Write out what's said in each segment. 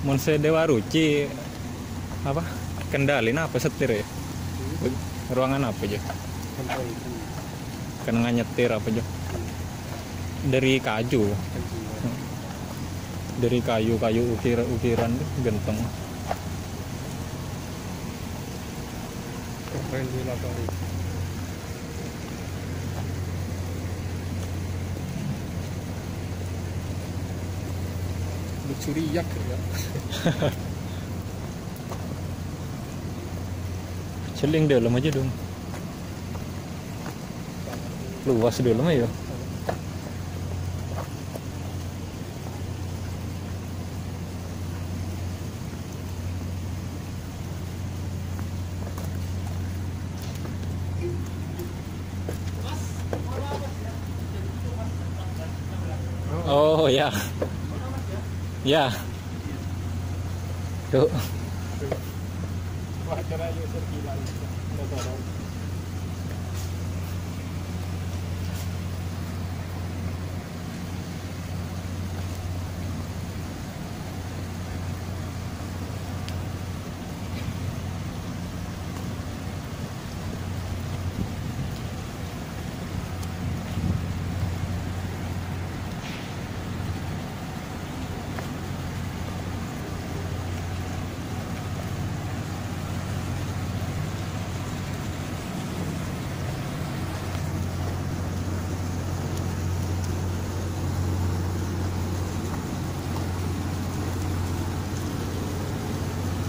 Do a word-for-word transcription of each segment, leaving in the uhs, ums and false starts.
Monse Dewa Ruci apa? Kendalin apa setir ya? Ruangan apa aja? Kena nyetir apa aja? Dari kayu. Dari kayu-kayu ukir-ukiran genteng. Ventilator. Curiak ya. Celing dalam aja dong. Luas dalam aja. Oh ya. Ya. Tuh.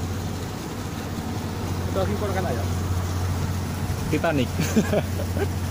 Lagi kan ayam. Titanic.